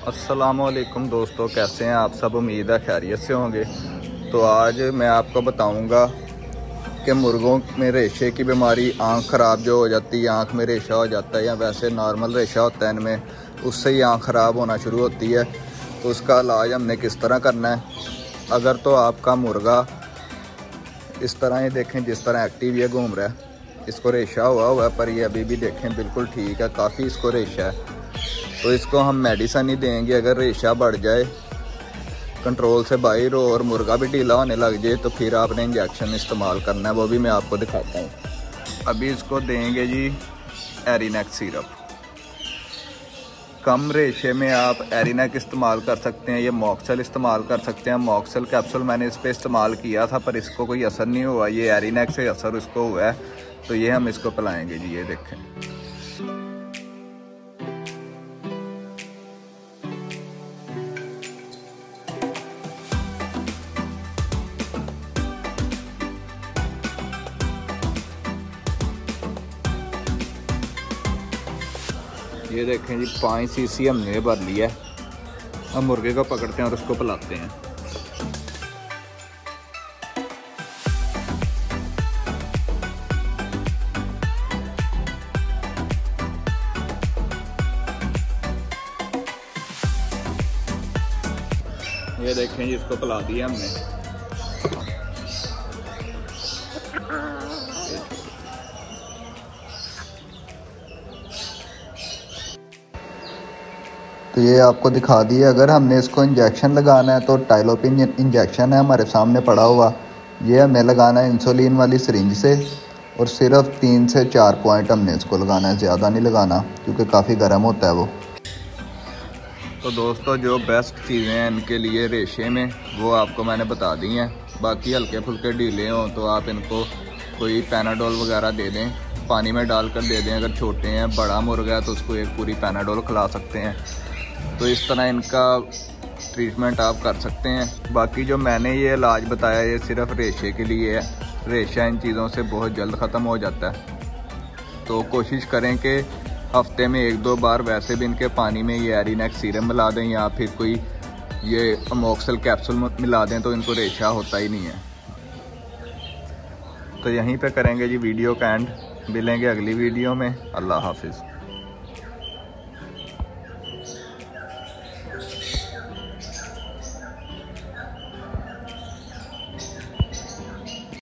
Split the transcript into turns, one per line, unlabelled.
अस्सलामुअलैकुम दोस्तों, कैसे हैं आप सब। उम्मीद है खैरियत से होंगे। तो आज मैं आपको बताऊंगा कि मुर्गों में रेशे की बीमारी, आँख ख़राब जो हो जाती है, आँख में रेशा हो जाता है या वैसे नॉर्मल रेशा होता है इनमें, उससे ही आँख ख़राब होना शुरू होती है। तो उसका इलाज हमने किस तरह करना है। अगर तो आपका मुर्गा इस तरह ही देखें, जिस तरह एक्टिव ये घूम रहा है, इसको रेशा हुआ है, पर ये अभी भी देखें बिल्कुल ठीक है, काफ़ी इसको रेशा है। तो इसको हम मेडिसिन ही देंगे। अगर रेशा बढ़ जाए, कंट्रोल से बाहर हो और मुर्गा भी ढीला होने लग जाए, तो फिर आपने इंजेक्शन इस्तेमाल करना है, वो भी मैं आपको दिखाता हूँ। अभी इसको देंगे जी एरिनेक सिरप। कम रेशे में आप एरिनेक इस्तेमाल कर सकते हैं, ये मॉक्सल इस्तेमाल कर सकते हैं। मॉक्सल कैप्सूल मैंने इस पर इस्तेमाल किया था, पर इसको कोई असर नहीं हुआ। ये एरिनेक से असर इसको हुआ है, तो ये हम इसको पिलाएंगे जी। ये देखें, ये देखें जी 5 सीसी हमने भर लिया है। अब मुर्गे को पकड़ते हैं और उसको पिलाते हैं। ये देखें जी, इसको पिला दिया हमने। तो ये आपको दिखा दिया। अगर हमने इसको इंजेक्शन लगाना है तो टाइलोपिन इंजेक्शन है हमारे सामने पड़ा हुआ, ये हमें लगाना है इंसुलिन वाली सिरिंज से, और सिर्फ 3 से 4 पॉइंट हमने इसको लगाना है, ज़्यादा नहीं लगाना क्योंकि काफ़ी गर्म होता है वो। तो दोस्तों, जो बेस्ट चीज़ें हैं इनके लिए रेशे में, वो आपको मैंने बता दी हैं। बाकी हल्के फुल्के ढीले हों तो आप इनको कोई पैनाडोल वगैरह दे दें, पानी में डाल कर दे दें। अगर छोटे हैं, बड़ा मुर्गा है तो उसको एक पूरी पैनाडोल खिला सकते हैं। तो इस तरह इनका ट्रीटमेंट आप कर सकते हैं। बाकी जो मैंने ये इलाज बताया, ये सिर्फ रेशे के लिए है। रेशा इन चीज़ों से बहुत जल्द ख़त्म हो जाता है। तो कोशिश करें कि हफ्ते में 1-2 बार वैसे भी इनके पानी में ये एरिनेक सीरम मिला दें, या फिर कोई ये अमोक्सल कैप्सूल मिला दें, तो इनको रेशा होता ही नहीं है। तो यहीं पे करेंगे जी वीडियो का एंड। मिलेंगे अगली वीडियो में। अल्लाह हाफिज़।